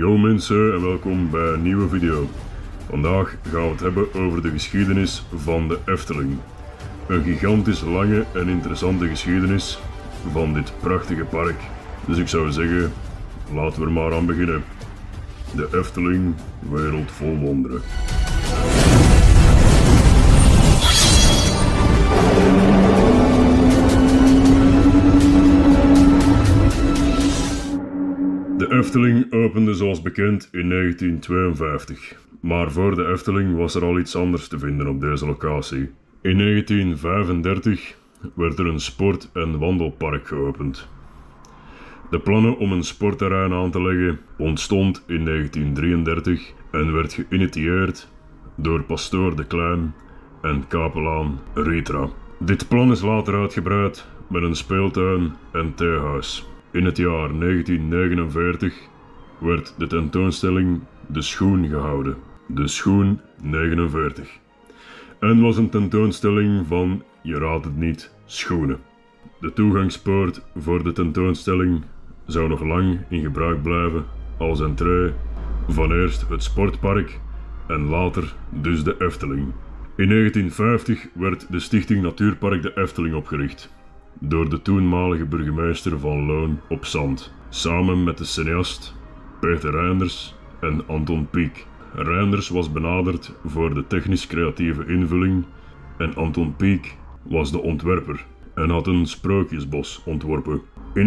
Yo mensen en welkom bij een nieuwe video. Vandaag gaan we het hebben over de geschiedenis van de Efteling. Een gigantisch lange en interessante geschiedenis van dit prachtige park. Dus ik zou zeggen, laten we er maar aan beginnen. De Efteling, wereld vol wonderen. De Efteling opende zoals bekend in 1952, maar voor de Efteling was er al iets anders te vinden op deze locatie. In 1935 werd er een sport- en wandelpark geopend. De plannen om een sportterrein aan te leggen ontstond in 1933 en werd geïnitieerd door pastoor De Klein en kapelaan Ritra. Dit plan is later uitgebreid met een speeltuin en theehuis. In het jaar 1949 werd de tentoonstelling De Schoen gehouden. De Schoen 49. En was een tentoonstelling van, je raadt het niet, schoenen. De toegangspoort voor de tentoonstelling zou nog lang in gebruik blijven als entree van eerst het sportpark en later dus de Efteling. In 1950 werd de Stichting Natuurpark de Efteling opgericht door de toenmalige burgemeester van Loon op Zand, samen met de cineast Peter Reynders en Anton Pieck. Reynders was benaderd voor de technisch-creatieve invulling en Anton Pieck was de ontwerper en had een sprookjesbos ontworpen. In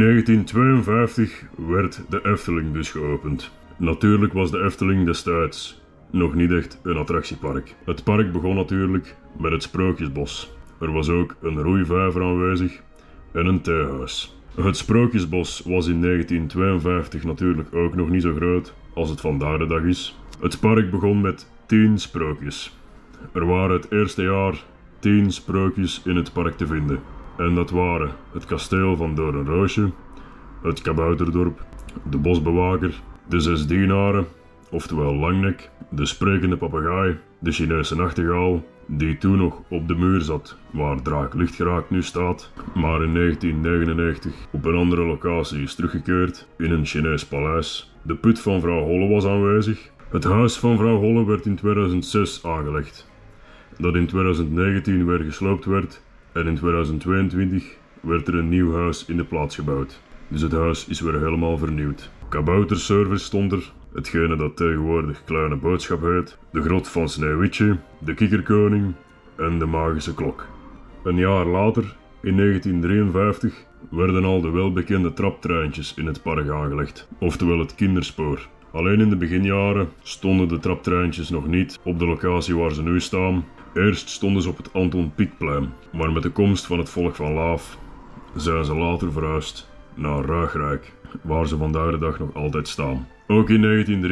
1952 werd de Efteling dus geopend. Natuurlijk was de Efteling destijds nog niet echt een attractiepark. Het park begon natuurlijk met het Sprookjesbos. Er was ook een roeivijver aanwezig en een theehuis. Het Sprookjesbos was in 1952 natuurlijk ook nog niet zo groot als het vandaag de dag is. Het park begon met 10 sprookjes. Er waren het eerste jaar 10 sprookjes in het park te vinden. En dat waren het kasteel van Doornroosje, het kabouterdorp, de bosbewaker, de 6 dienaren, oftewel Langnek, de sprekende papegaai, de Chinese nachtegaal, die toen nog op de muur zat waar Draak Lichtgeraakt nu staat, maar in 1999 op een andere locatie is teruggekeerd in een Chinees paleis. De put van vrouw Holle was aanwezig. Het huis van vrouw Holle werd in 2006 aangelegd, dat in 2019 weer gesloopt werd en in 2022 werd er een nieuw huis in de plaats gebouwd. Dus het huis is weer helemaal vernieuwd. Kabouterservice stond er, hetgene dat tegenwoordig Kleine Boodschap heet, de grot van Sneeuwwitje, de Kikkerkoning en de magische klok. Een jaar later, in 1953, werden al de welbekende traptreintjes in het park aangelegd, oftewel het kinderspoor. Alleen in de beginjaren stonden de traptreintjes nog niet op de locatie waar ze nu staan. Eerst stonden ze op het Anton Pieckplein, maar met de komst van het volk van Laaf zijn ze later verhuisd naar Ruigrijk, waar ze vandaag de dag nog altijd staan. Ook in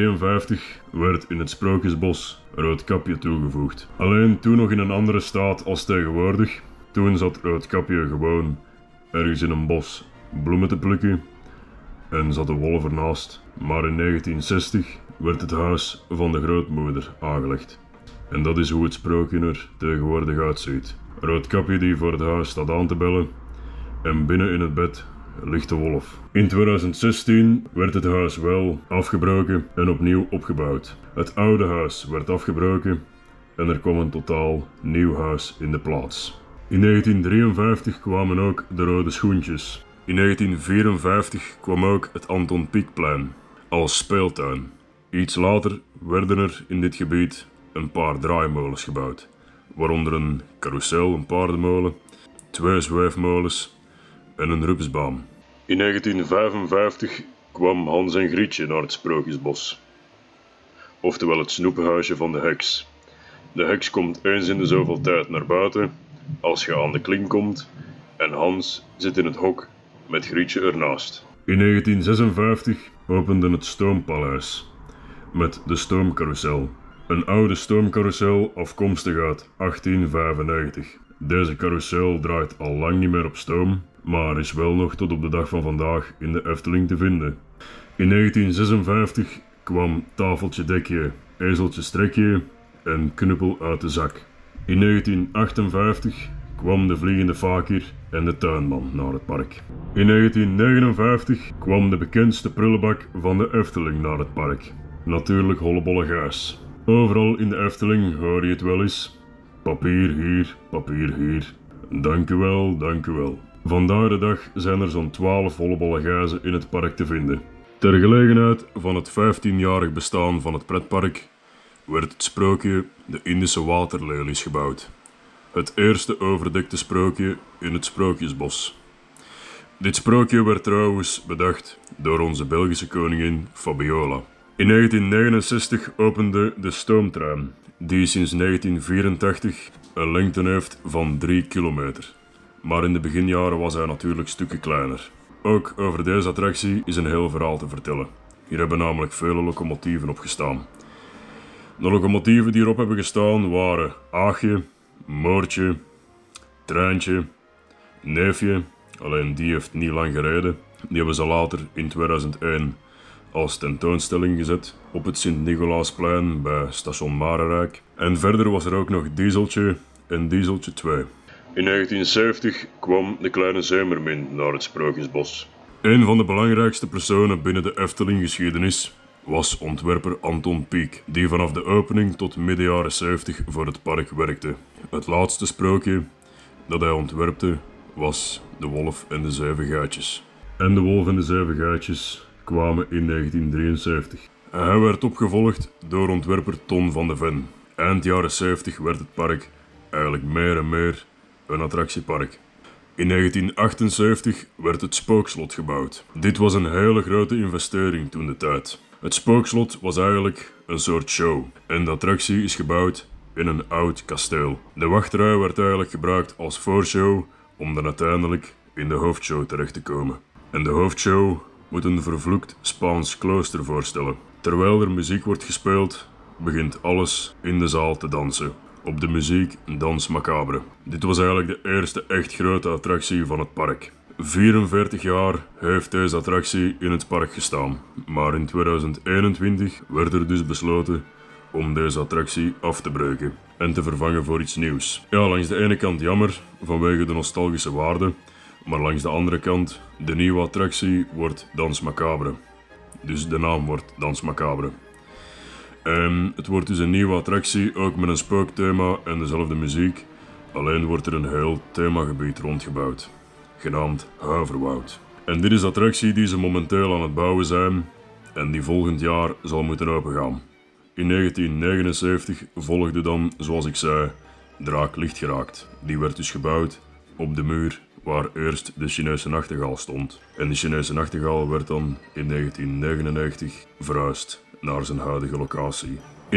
1953 werd in het Sprookjesbos Roodkapje toegevoegd. Alleen toen nog in een andere staat als tegenwoordig. Toen zat Roodkapje gewoon ergens in een bos bloemen te plukken en zat de wolf ernaast. Maar in 1960 werd het huis van de grootmoeder aangelegd. En dat is hoe het sprookje er tegenwoordig uitziet. Roodkapje die voor het huis staat aan te bellen en binnen in het bed ligt de wolf. In 2016 werd het huis wel afgebroken en opnieuw opgebouwd. Het oude huis werd afgebroken en er kwam een totaal nieuw huis in de plaats. In 1953 kwamen ook de rode schoentjes. In 1954 kwam ook het Anton Pieckplein als speeltuin. Iets later werden er in dit gebied een paar draaimolens gebouwd, waaronder een carousel, een paardenmolen, 2 zweefmolens en een rupsbaan. In 1955 kwam Hans en Grietje naar het Sprookjesbos, oftewel het snoepenhuisje van de heks. De heks komt eens in de zoveel tijd naar buiten als je aan de klink komt en Hans zit in het hok met Grietje ernaast. In 1956 opende het Stoompaleis met de stoomcarousel. Een oude stoomcarousel afkomstig uit 1895. Deze carousel draait al lang niet meer op stoom, maar is wel nog tot op de dag van vandaag in de Efteling te vinden. In 1956 kwam Tafeltje Dekje, Ezeltje Strekje en Knuppel uit de zak. In 1958 kwam de Vliegende Fakir en de tuinman naar het park. In 1959 kwam de bekendste prullenbak van de Efteling naar het park. Natuurlijk Hollebolle Gijs. Overal in de Efteling hoor je het wel eens. Papier hier, papier hier. Dank u wel, dank u wel. Vandaag de dag zijn er zo'n 12 Hollebolle Gijzen in het park te vinden. Ter gelegenheid van het 15-jarig bestaan van het pretpark werd het sprookje De Indische Waterlelies gebouwd. Het eerste overdekte sprookje in het Sprookjesbos. Dit sprookje werd trouwens bedacht door onze Belgische koningin Fabiola. In 1969 opende de stoomtrein, die sinds 1984 een lengte heeft van 3 kilometer. Maar in de beginjaren was hij natuurlijk stukken kleiner. Ook over deze attractie is een heel verhaal te vertellen. Hier hebben namelijk vele locomotieven op gestaan. De locomotieven die erop hebben gestaan waren Aagje, Moortje, Treintje, Neefje, alleen die heeft niet lang gereden. Die hebben ze later in 2001 als tentoonstelling gezet op het Sint-Nicolaasplein bij station Marenrijk. En verder was er ook nog Dieseltje en Dieseltje 2. In 1970 kwam de kleine Zeemermin naar het Sprookjesbos. Een van de belangrijkste personen binnen de Efteling-geschiedenis was ontwerper Anton Pieck, die vanaf de opening tot midden jaren 70 voor het park werkte. Het laatste sprookje dat hij ontwerpte was De Wolf en de Zeven Gaatjes. En De Wolf en de Zeven Gaatjes kwamen in 1973. Hij werd opgevolgd door ontwerper Ton van de Ven. Eind jaren 70 werd het park eigenlijk meer en meer een attractiepark. In 1978 werd het Spookslot gebouwd. Dit was een hele grote investering toen de tijd. Het Spookslot was eigenlijk een soort show en de attractie is gebouwd in een oud kasteel. De wachtrij werd eigenlijk gebruikt als voorshow om dan uiteindelijk in de hoofdshow terecht te komen. En de hoofdshow moet een vervloekt Spaans klooster voorstellen. Terwijl er muziek wordt gespeeld, begint alles in de zaal te dansen. Op de muziek Dans Macabre. Dit was eigenlijk de eerste echt grote attractie van het park. 44 jaar heeft deze attractie in het park gestaan. Maar in 2021 werd er dus besloten om deze attractie af te breken en te vervangen voor iets nieuws. Ja, langs de ene kant jammer, vanwege de nostalgische waarde, maar langs de andere kant, de nieuwe attractie wordt Dans Macabre. Dus de naam wordt Dans Macabre. Het wordt dus een nieuwe attractie, ook met een spookthema en dezelfde muziek. Alleen wordt er een heel themagebied rondgebouwd, genaamd Huiverwoud. En dit is de attractie die ze momenteel aan het bouwen zijn en die volgend jaar zal moeten opengaan. In 1979 volgde dan, zoals ik zei, Draak Lichtgeraakt. Die werd dus gebouwd op de muur waar eerst de Chinese nachtegaal stond. En de Chinese nachtegaal werd dan in 1999 verhuisd naar zijn huidige locatie. In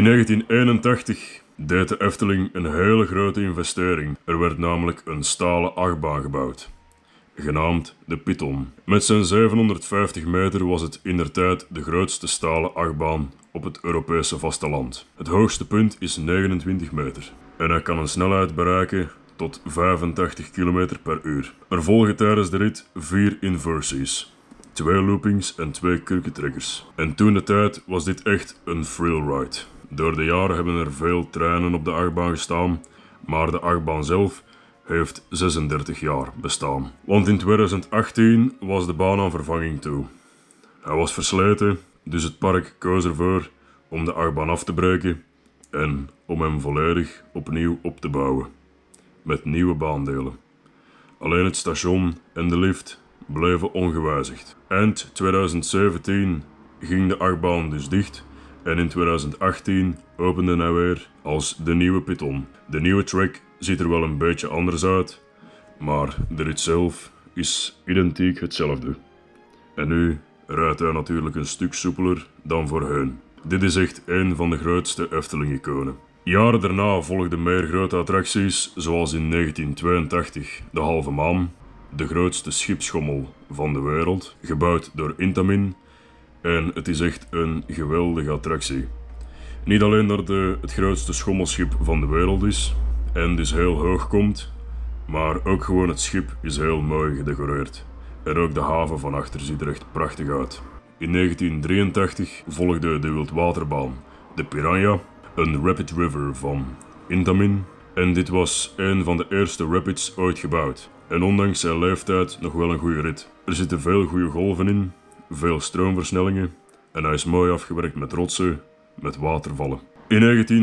1981 deed de Efteling een hele grote investering. Er werd namelijk een stalen achtbaan gebouwd, genaamd de Python. Met zijn 750 meter was het indertijd de grootste stalen achtbaan op het Europese vasteland. Het hoogste punt is 29 meter en hij kan een snelheid bereiken tot 85 km per uur. Er volgen tijdens de rit 4 inversies, 2 loopings en 2 kurkentrekkers. En toen de tijd was dit echt een thrill ride. Door de jaren hebben er veel treinen op de achtbaan gestaan, maar de achtbaan zelf heeft 36 jaar bestaan. Want in 2018 was de baan aan vervanging toe. Hij was versleten, dus het park koos ervoor om de achtbaan af te breken en om hem volledig opnieuw op te bouwen. Met nieuwe baandelen. Alleen het station en de lift bleven ongewijzigd. Eind 2017 ging de achtbaan dus dicht en in 2018 opende hij weer als de nieuwe Python. De nieuwe track ziet er wel een beetje anders uit, maar de rit zelf is identiek hetzelfde. En nu rijdt hij natuurlijk een stuk soepeler dan voorheen. Dit is echt een van de grootste Efteling-iconen. Jaren daarna volgden meer grote attracties, zoals in 1982 de Halve Maan, de grootste schipsschommel van de wereld, gebouwd door Intamin. En het is echt een geweldige attractie. Niet alleen dat het grootste schommelschip van de wereld is en dus heel hoog komt, maar ook gewoon het schip is heel mooi gedecoreerd. En ook de haven van achter ziet er echt prachtig uit. In 1983 volgde de wildwaterbaan, de Piranha, een rapid river van Intamin. En dit was een van de eerste rapids ooit gebouwd. En ondanks zijn leeftijd nog wel een goede rit. Er zitten veel goede golven in, veel stroomversnellingen en hij is mooi afgewerkt met rotsen, met watervallen. In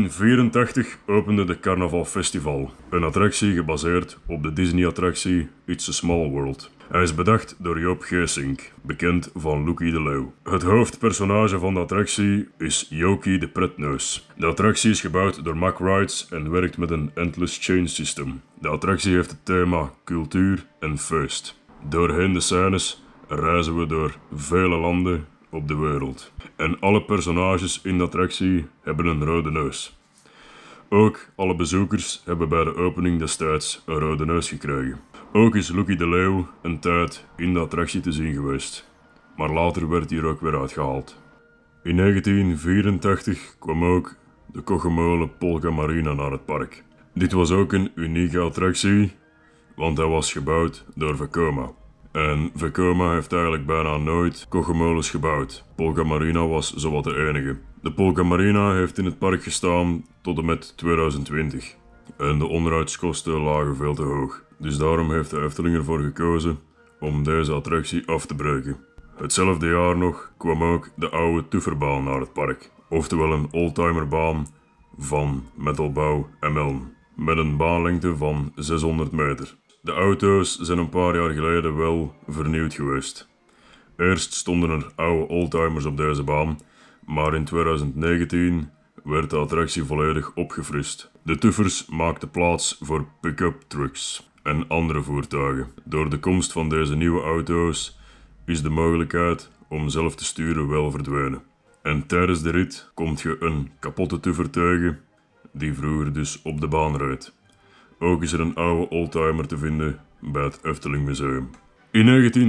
1984 opende de Carnaval Festival, een attractie gebaseerd op de Disney-attractie It's a Small World. Hij is bedacht door Joop Geesink, bekend van Loekie de Leeuw. Het hoofdpersonage van de attractie is Jokie de Pretneus. De attractie is gebouwd door Mack Rides en werkt met een endless change system. De attractie heeft het thema cultuur en feest. Doorheen de scènes reizen we door vele landen op de wereld. En alle personages in de attractie hebben een rode neus. Ook alle bezoekers hebben bij de opening destijds een rode neus gekregen. Ook is Loekie de Leeuw een tijd in de attractie te zien geweest. Maar later werd hij er ook weer uitgehaald. In 1984 kwam ook de Cogemolen Polka Marina naar het park. Dit was ook een unieke attractie, want hij was gebouwd door Vekoma. En Vekoma heeft eigenlijk bijna nooit Cogomolens gebouwd. Polka Marina was zowat de enige. De Polka Marina heeft in het park gestaan tot en met 2020. En de onderhoudskosten lagen veel te hoog. Dus daarom heeft de Efteling ervoor gekozen om deze attractie af te breken. Hetzelfde jaar nog kwam ook de oude Tufferbaan naar het park. Oftewel een oldtimerbaan van Metalbouw Emmeln. Met een baanlengte van 600 meter. De auto's zijn een paar jaar geleden wel vernieuwd geweest. Eerst stonden er oude oldtimers op deze baan, maar in 2019 werd de attractie volledig opgefrist. De tuffers maakten plaats voor pick-up trucks en andere voertuigen. Door de komst van deze nieuwe auto's is de mogelijkheid om zelf te sturen wel verdwenen. En tijdens de rit komt je een kapotte tuffer tegen, die vroeger dus op de baan reed. Ook is er een oude oldtimer te vinden bij het Efteling Museum. In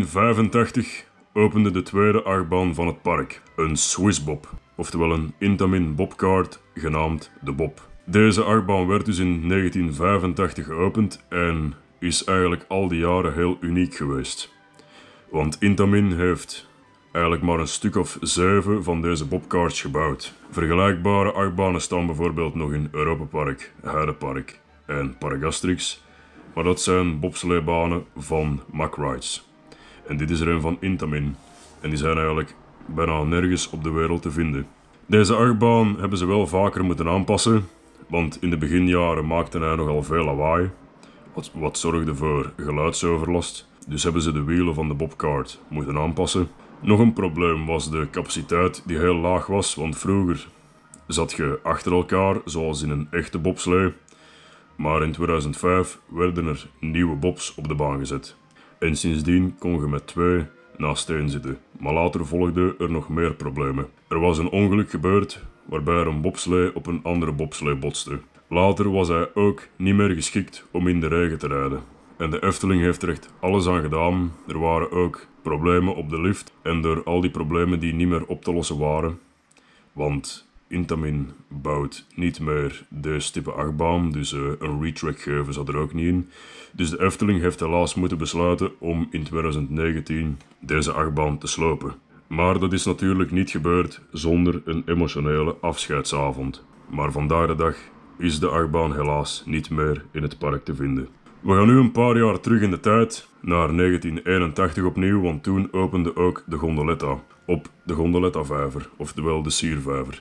1985 opende de tweede achtbaan van het park, een Swissbob, oftewel een Intamin bobkart genaamd de Bob. Deze achtbaan werd dus in 1985 geopend en is eigenlijk al die jaren heel uniek geweest. Want Intamin heeft eigenlijk maar een stuk of 7 van deze bobkarts gebouwd. Vergelijkbare achtbanen staan bijvoorbeeld nog in Europapark, Heidepark en Paragastrix, maar dat zijn bobsleebanen van Mack Rides. En dit is er een van Intamin en die zijn eigenlijk bijna nergens op de wereld te vinden. Deze achtbaan hebben ze wel vaker moeten aanpassen, want in de beginjaren maakte hij nogal veel lawaai, wat zorgde voor geluidsoverlast. Dus hebben ze de wielen van de bobkart moeten aanpassen. Nog een probleem was de capaciteit die heel laag was, want vroeger zat je achter elkaar zoals in een echte bobslee. Maar in 2005 werden er nieuwe bobs op de baan gezet. En sindsdien kon je met 2 naast één zitten. Maar later volgden er nog meer problemen. Er was een ongeluk gebeurd waarbij er een bobslee op een andere bobslee botste. Later was hij ook niet meer geschikt om in de regen te rijden. En de Efteling heeft er echt alles aan gedaan. Er waren ook problemen op de lift en door al die problemen die niet meer op te lossen waren. Want Intamin bouwt niet meer deze type achtbaan, dus een retrack geven zat er ook niet in. Dus de Efteling heeft helaas moeten besluiten om in 2019 deze achtbaan te slopen. Maar dat is natuurlijk niet gebeurd zonder een emotionele afscheidsavond. Maar vandaag de dag is de achtbaan helaas niet meer in het park te vinden. We gaan nu een paar jaar terug in de tijd, naar 1981 opnieuw, want toen opende ook de Gondoletta op de Gondoletta-vijver, oftewel de Siervijver.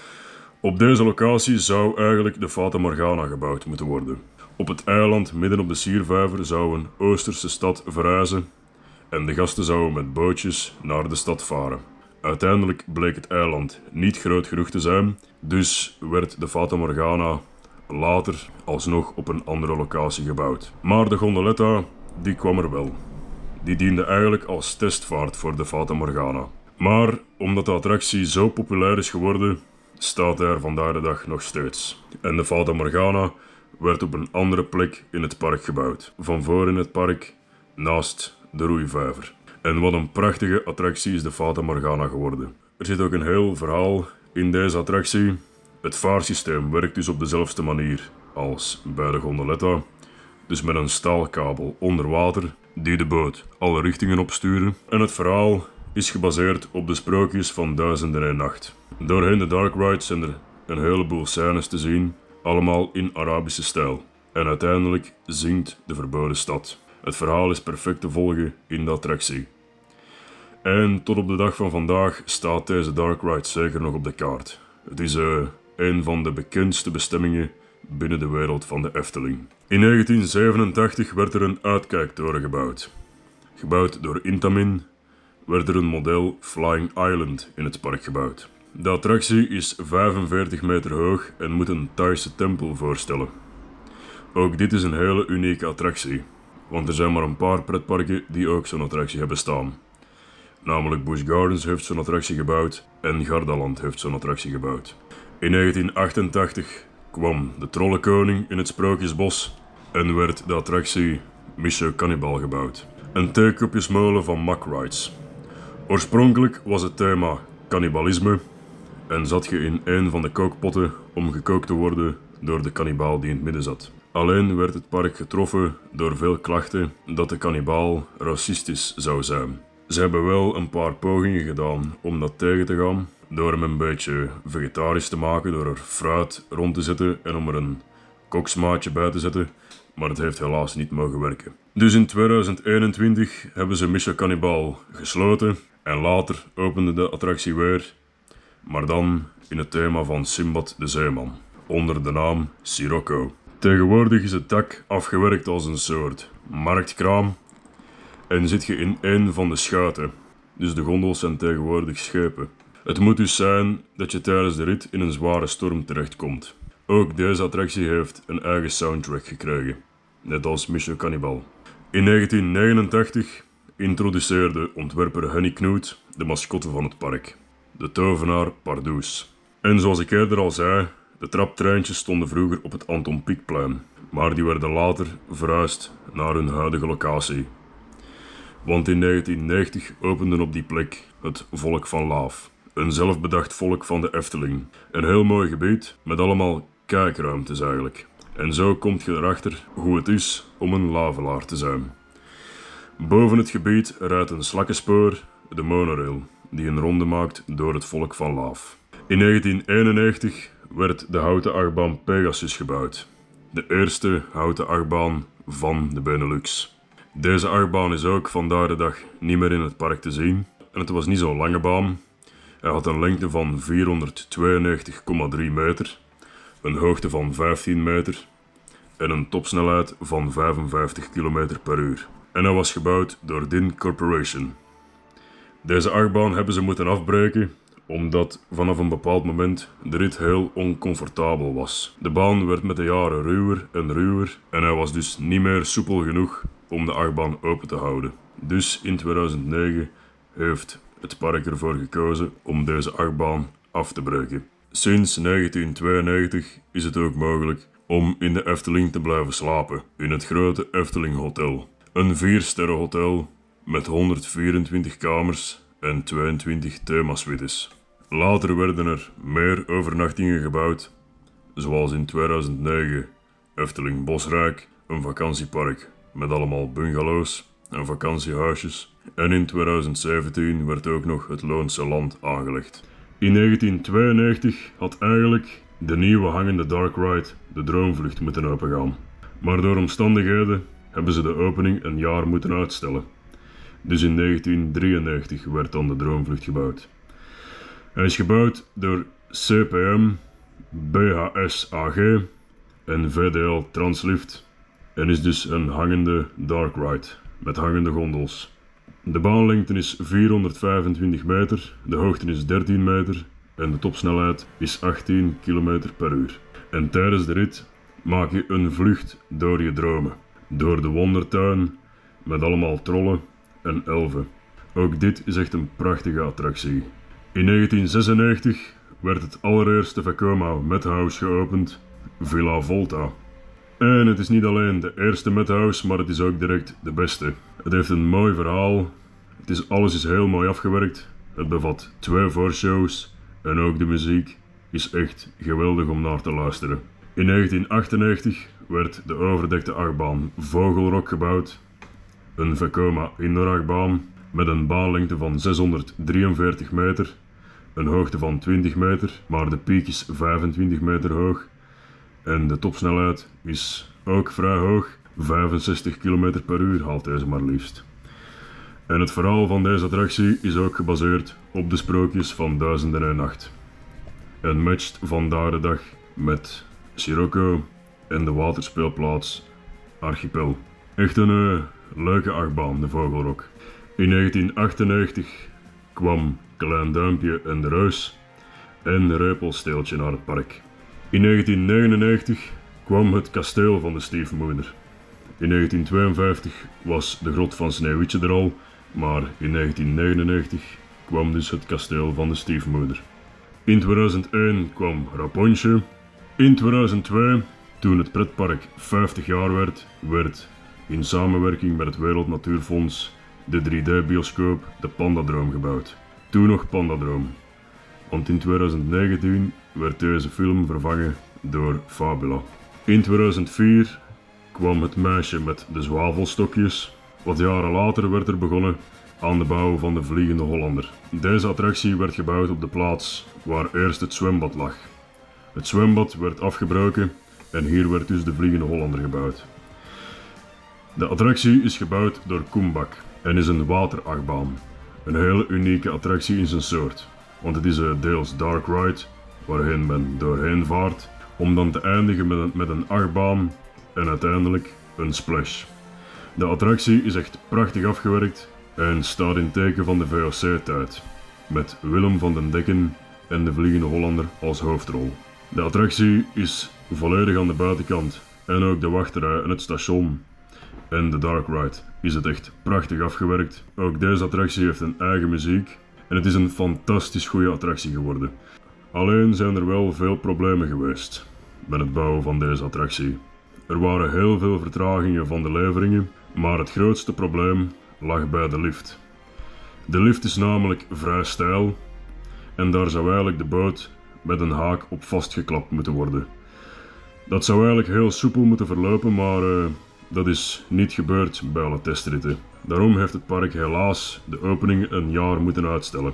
Op deze locatie zou eigenlijk de Fata Morgana gebouwd moeten worden. Op het eiland midden op de Siervijver zou een Oosterse stad verrijzen en de gasten zouden met bootjes naar de stad varen. Uiteindelijk bleek het eiland niet groot genoeg te zijn, dus werd de Fata Morgana later alsnog op een andere locatie gebouwd. Maar de Gondoletta, die kwam er wel. Die diende eigenlijk als testvaart voor de Fata Morgana. Maar omdat de attractie zo populair is geworden, staat hij er vandaag de dag nog steeds. En de Fata Morgana werd op een andere plek in het park gebouwd. Van voor in het park, naast de roeivijver. En wat een prachtige attractie is de Fata Morgana geworden. Er zit ook een heel verhaal in deze attractie. Het vaarsysteem werkt dus op dezelfde manier als bij de Gondoletta. Dus met een staalkabel onder water die de boot alle richtingen opsturen. En het verhaal is gebaseerd op de sprookjes van Duizend en een Nacht. Doorheen de Dark Ride zijn er een heleboel scènes te zien, allemaal in Arabische stijl. En uiteindelijk zinkt de verboden stad. Het verhaal is perfect te volgen in de attractie. En tot op de dag van vandaag staat deze Dark Ride zeker nog op de kaart. Het is een van de bekendste bestemmingen binnen de wereld van de Efteling. In 1987 werd er een uitkijktoren gebouwd. Gebouwd door Intamin werd er een model Flying Island in het park gebouwd. De attractie is 45 meter hoog en moet een Thaise tempel voorstellen. Ook dit is een hele unieke attractie, want er zijn maar een paar pretparken die ook zo'n attractie hebben staan. Namelijk Busch Gardens heeft zo'n attractie gebouwd en Gardaland heeft zo'n attractie gebouwd. In 1988 kwam de Trollenkoning in het Sprookjesbos en werd de attractie Mission Cannibal gebouwd. Een theekopjesmolen van Mack Rides. Oorspronkelijk was het thema cannibalisme en zat je in een van de kookpotten om gekookt te worden door de kannibaal die in het midden zat. Alleen werd het park getroffen door veel klachten dat de kannibaal racistisch zou zijn. Ze hebben wel een paar pogingen gedaan om dat tegen te gaan, door hem een beetje vegetarisch te maken, door er fruit rond te zetten en om er een koksmaatje bij te zetten, maar het heeft helaas niet mogen werken. Dus in 2021 hebben ze Mission Cannibal gesloten en later opende de attractie weer, maar dan in het thema van Sinbad de Zeeman, onder de naam Sirocco. Tegenwoordig is het dak afgewerkt als een soort marktkraam en zit je in een van de schuiten, dus de gondels zijn tegenwoordig schepen. Het moet dus zijn dat je tijdens de rit in een zware storm terechtkomt. Ook deze attractie heeft een eigen soundtrack gekregen, net als Mission Cannibal. In 1989 introduceerde ontwerper Henny Knoet de mascotte van het park, de tovenaar Pardoes. En zoals ik eerder al zei, de traptreintjes stonden vroeger op het Anton Pieckplein, maar die werden later verhuisd naar hun huidige locatie. Want in 1990 opende op die plek het Volk van Laaf, een zelfbedacht volk van de Efteling. Een heel mooi gebied met allemaal kijkruimtes eigenlijk. En zo komt je erachter hoe het is om een lavelaar te zijn. Boven het gebied rijdt een slakkenspoor, de monorail, die een ronde maakt door het Volk van Laaf. In 1991 werd de houten achtbaan Pegasus gebouwd. De eerste houten achtbaan van de Benelux. Deze achtbaan is ook vandaag de dag niet meer in het park te zien. En het was niet zo'n lange baan. Hij had een lengte van 492,3 meter, een hoogte van 15 meter en een topsnelheid van 55 km per uur. En hij was gebouwd door DIN Corporation. Deze achtbaan hebben ze moeten afbreken omdat vanaf een bepaald moment de rit heel oncomfortabel was. De baan werd met de jaren ruwer en ruwer en hij was dus niet meer soepel genoeg om de achtbaan open te houden. Dus in 2009 heeft het park ervoor gekozen om deze achtbaan af te breken. Sinds 1992 is het ook mogelijk om in de Efteling te blijven slapen, in het grote Efteling Hotel. Een 4-sterren hotel met 124 kamers en 22 themasuites. Later werden er meer overnachtingen gebouwd, zoals in 2009 Efteling Bosrijk, een vakantiepark met allemaal bungalows en vakantiehuisjes. En in 2017 werd ook nog het Loonse Land aangelegd. In 1992 had eigenlijk de nieuwe hangende Dark Ride, de Droomvlucht, moeten opengaan. Maar door omstandigheden hebben ze de opening een jaar moeten uitstellen. Dus in 1993 werd dan de Droomvlucht gebouwd. Hij is gebouwd door CPM, BHS AG en VDL Translift en is dus een hangende Dark Ride met hangende gondels. De baanlengte is 425 meter, de hoogte is 13 meter en de topsnelheid is 18 km per uur. En tijdens de rit maak je een vlucht door je dromen. Door de wondertuin met allemaal trollen en elfen. Ook dit is echt een prachtige attractie. In 1996 werd het allereerste Vekoma Madhouse geopend, Villa Volta. En het is niet alleen de eerste Madhouse, maar het is ook direct de beste. Het heeft een mooi verhaal, alles is heel mooi afgewerkt, het bevat 2 voorshows en ook de muziek is echt geweldig om naar te luisteren. In 1998 werd de overdekte achtbaan Vogelrok gebouwd, een Vekoma indoor achtbaan met een baanlengte van 643 meter, een hoogte van 20 meter, maar de piek is 25 meter hoog en de topsnelheid is ook vrij hoog, 65 km per uur haalt deze maar liefst. En het verhaal van deze attractie is ook gebaseerd op de sprookjes van Duizend en een Nacht. En matcht vandaag de dag met Sirocco en de waterspeelplaats Archipel. Echt een leuke achtbaan, de Vogelrok. In 1998 kwam Klein Duimpje en de Reus en Repelsteeltje naar het park. In 1999 kwam het kasteel van de stiefmoeder. In 1952 was de grot van Sneeuwwitje er al, maar in 1999 kwam dus het kasteel van de stiefmoeder. In 2001 kwam Rapunzel. In 2002, toen het pretpark 50 jaar werd in samenwerking met het Wereld Natuurfonds de 3D-bioscoop de Pandadroom gebouwd. Toen nog Pandadroom, want in 2019 werd deze film vervangen door Fabula. In 2004 kwam het meisje met de zwavelstokjes. Wat jaren later werd er begonnen aan de bouw van de Vliegende Hollander. Deze attractie werd gebouwd op de plaats waar eerst het zwembad lag. Het zwembad werd afgebroken en hier werd dus de Vliegende Hollander gebouwd. De attractie is gebouwd door Kumbak en is een waterachtbaan. Een hele unieke attractie in zijn soort, want het is een deels dark ride waarheen men doorheen vaart om dan te eindigen met een achtbaan en uiteindelijk een splash. De attractie is echt prachtig afgewerkt en staat in teken van de VOC-tijd, met Willem van den Dekken en de Vliegende Hollander als hoofdrol. De attractie is volledig aan de buitenkant en ook de wachterij en het station en de dark ride is het echt prachtig afgewerkt. Ook deze attractie heeft een eigen muziek en het is een fantastisch goede attractie geworden. Alleen zijn er wel veel problemen geweest met het bouwen van deze attractie. Er waren heel veel vertragingen van de leveringen, maar het grootste probleem lag bij de lift. De lift is namelijk vrij steil en daar zou eigenlijk de boot met een haak op vastgeklapt moeten worden. Dat zou eigenlijk heel soepel moeten verlopen, maar dat is niet gebeurd bij alle testritten. Daarom heeft het park helaas de opening een jaar moeten uitstellen.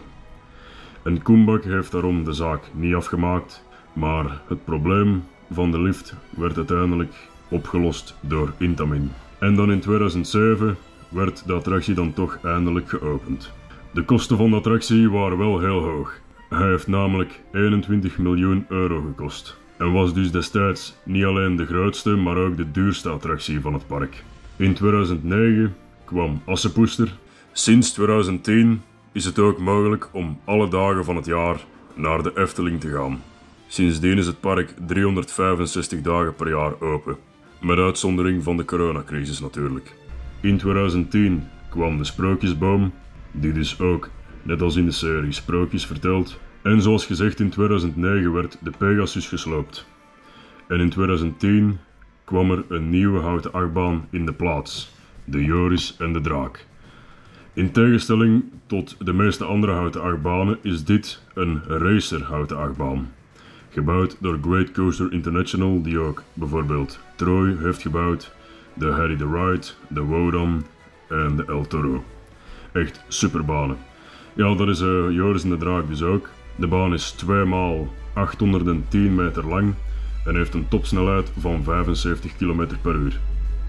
En Kumbak heeft daarom de zaak niet afgemaakt, maar het probleem van de lift werd uiteindelijk opgelost door Intamin. En dan in 2007 werd de attractie dan toch eindelijk geopend. De kosten van de attractie waren wel heel hoog. Hij heeft namelijk 21 miljoen euro gekost. En was dus destijds niet alleen de grootste, maar ook de duurste attractie van het park. In 2009 kwam Assepoester. Sinds 2010 is het ook mogelijk om alle dagen van het jaar naar de Efteling te gaan. Sindsdien is het park 365 dagen per jaar open. Met uitzondering van de coronacrisis natuurlijk. In 2010 kwam de Sprookjesboom, die dus ook, net als in de serie, sprookjes vertelt. En zoals gezegd in 2009 werd de Pegasus gesloopt. En in 2010 kwam er een nieuwe houten achtbaan in de plaats, de Joris en de Draak. In tegenstelling tot de meeste andere houten achtbanen is dit een racer houten achtbaan. Gebouwd door Great Coaster International, die ook bijvoorbeeld Troy heeft gebouwd, de Harry the Ride, de Wodan en de El Toro. Echt superbanen. Ja, dat is Joris en de Draak dus ook. De baan is 2 x 810 meter lang en heeft een topsnelheid van 75 km per uur.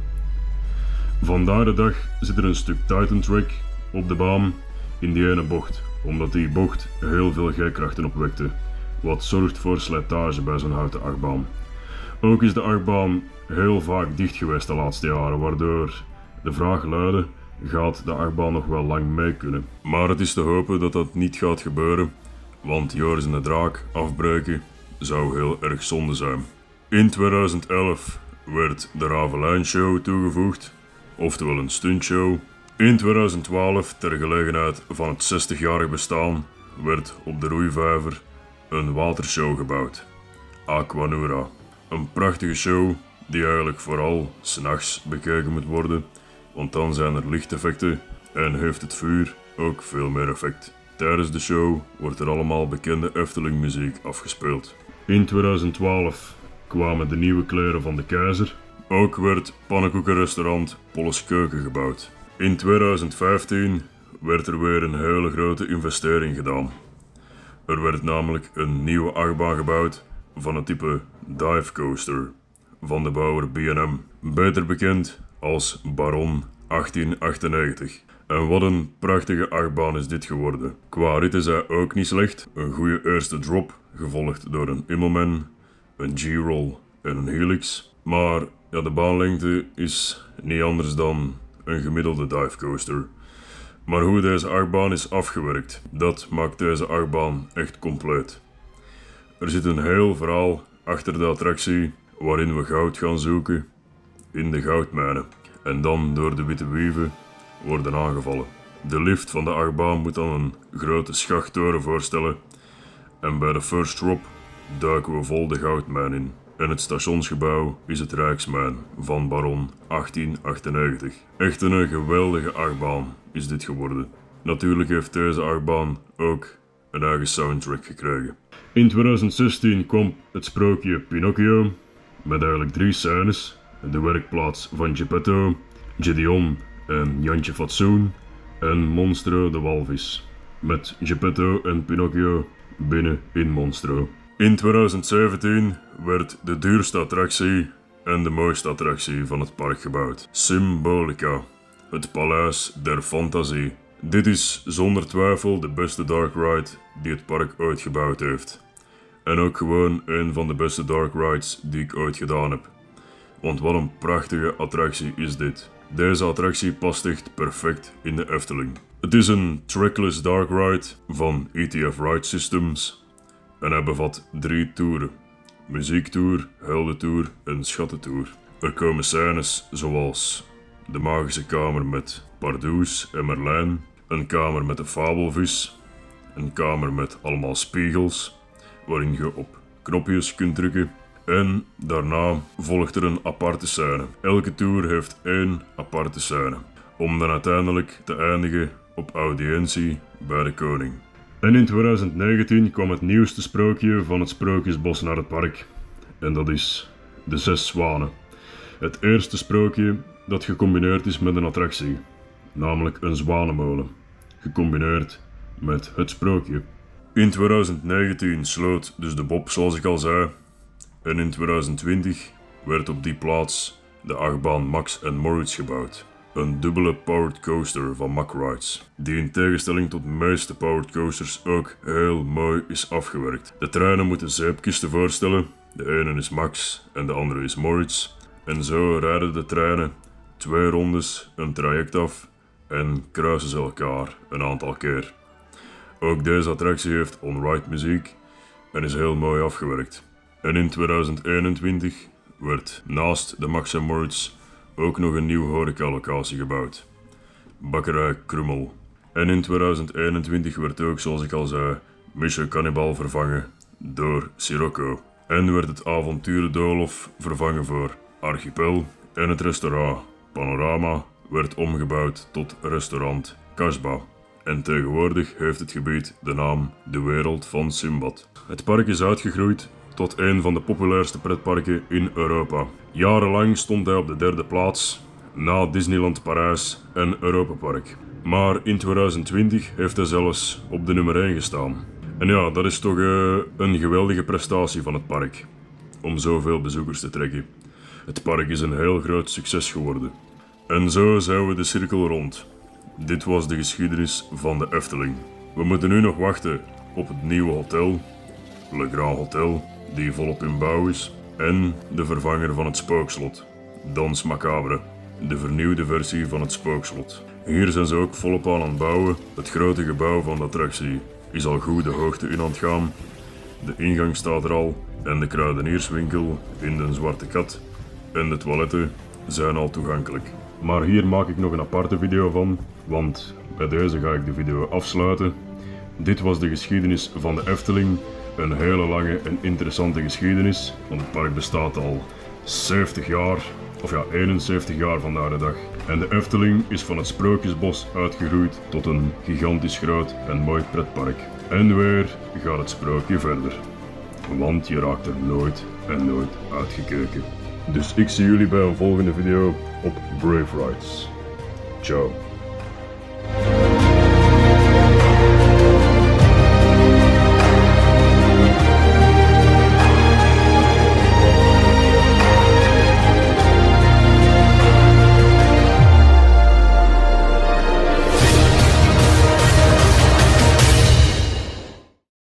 Vandaag de dag zit er een stuk Titan Track op de baan in die ene bocht, omdat die bocht heel veel G-krachten opwekte, wat zorgt voor slijtage bij zo'n houten achtbaan. Ook is de achtbaan heel vaak dicht geweest de laatste jaren, waardoor de vraag luidde: gaat de achtbaan nog wel lang mee kunnen? Maar het is te hopen dat dat niet gaat gebeuren, want Joris en de Draak afbreken zou heel erg zonde zijn. In 2011 werd de Ravelijn Show toegevoegd, oftewel een stuntshow. In 2012, ter gelegenheid van het 60-jarig bestaan, werd op de Roeivijver een watershow gebouwd, Aquanura. Een prachtige show die eigenlijk vooral 's nachts bekeken moet worden, want dan zijn er lichteffecten en heeft het vuur ook veel meer effect. Tijdens de show wordt er allemaal bekende Efteling muziek afgespeeld. In 2012 kwamen de nieuwe kleren van de keizer. Ook werd pannenkoekenrestaurant Polles Keuken gebouwd. In 2015 werd er weer een hele grote investering gedaan. Er werd namelijk een nieuwe achtbaan gebouwd van het type dive coaster, van de bouwer B&M, beter bekend als Baron 1898. En wat een prachtige achtbaan is dit geworden. Qua rit is hij ook niet slecht. Een goede eerste drop, gevolgd door een Immelman, een G-roll en een helix. Maar ja, de baanlengte is niet anders dan een gemiddelde divecoaster. Maar hoe deze achtbaan is afgewerkt, dat maakt deze achtbaan echt compleet. Er zit een heel verhaal achter de attractie waarin we goud gaan zoeken in de goudmijnen. En dan door de witte wieven worden aangevallen. De lift van de achtbaan moet dan een grote schachttoren voorstellen. En bij de first drop duiken we vol de goudmijn in. En het stationsgebouw is het Rijksmijn van Baron 1898. Echt een geweldige achtbaan is dit geworden. Natuurlijk heeft deze achtbaan ook een eigen soundtrack gekregen. In 2016 kwam het sprookje Pinocchio met eigenlijk 3 scènes. De werkplaats van Geppetto, Gedeon en Jantje Fatsoen en Monstro de walvis. Met Geppetto en Pinocchio binnen in Monstro. In 2017 werd de duurste attractie en de mooiste attractie van het park gebouwd. Symbolica, het paleis der fantasie. Dit is zonder twijfel de beste dark ride die het park ooit gebouwd heeft. En ook gewoon een van de beste dark rides die ik ooit gedaan heb. Want wat een prachtige attractie is dit. Deze attractie past echt perfect in de Efteling. Het is een trackless dark ride van ETF Ride Systems. En hij bevat 3 toeren. Muziektour, heldentour en schattentour. Er komen scènes zoals de magische kamer met Pardoes en Merlijn, een kamer met de fabelvis, een kamer met allemaal spiegels, waarin je op knopjes kunt drukken. En daarna volgt er een aparte scène. Elke tour heeft 1 aparte scène, om dan uiteindelijk te eindigen op audiëntie bij de koning. En in 2019 kwam het nieuwste sprookje van het Sprookjesbos naar het park. En dat is de 6 zwanen. Het eerste sprookje dat gecombineerd is met een attractie. Namelijk een zwanenmolen. Gecombineerd met het sprookje. In 2019 sloot dus de Bob zoals ik al zei. En in 2020 werd op die plaats de achtbaan Max & Moritz gebouwd. Een dubbele powered coaster van Mack Rides, die in tegenstelling tot de meeste powered coasters ook heel mooi is afgewerkt. De treinen moeten zeepkisten voorstellen, de ene is Max en de andere is Moritz. En zo rijden de treinen 2 rondes een traject af en kruisen ze elkaar een aantal keer. Ook deze attractie heeft on-ride muziek en is heel mooi afgewerkt. En in 2021 werd naast de Max & Moritz ook nog een nieuwe horecalocatie gebouwd. Bakkerij Krummel. En in 2021 werd ook, zoals ik al zei, Mission Cannibal vervangen door Sirocco. En werd het avonturendoolhof vervangen voor Archipel. En het restaurant Panorama werd omgebouwd tot restaurant Kasbah. En tegenwoordig heeft het gebied de naam De Wereld van Simbad. Het park is uitgegroeid tot een van de populairste pretparken in Europa. Jarenlang stond hij op de 3e plaats, na Disneyland Parijs en Europa Park. Maar in 2020 heeft hij zelfs op de nummer 1 gestaan. En ja, dat is toch een geweldige prestatie van het park, om zoveel bezoekers te trekken. Het park is een heel groot succes geworden. En zo zijn we de cirkel rond. Dit was de geschiedenis van de Efteling. We moeten nu nog wachten op het nieuwe hotel, Le Grand Hotel, die volop in bouw is, en de vervanger van het spookslot, Danse Macabre, de vernieuwde versie van het spookslot. Hier zijn ze ook volop aan het bouwen. Het grote gebouw van de attractie is al goed de hoogte in aan het gaan. De ingang staat er al en de kruidenierswinkel in de Zwarte Kat en de toiletten zijn al toegankelijk. Maar hier maak ik nog een aparte video van, want bij deze ga ik de video afsluiten. Dit was de geschiedenis van de Efteling. Een hele lange en interessante geschiedenis, want het park bestaat al 70 jaar, of ja, 71 jaar vandaag de dag. En de Efteling is van het Sprookjesbos uitgegroeid tot een gigantisch groot en mooi pretpark. En weer gaat het sprookje verder, want je raakt er nooit en nooit uitgekeken. Dus ik zie jullie bij een volgende video op Brave Rides. Ciao.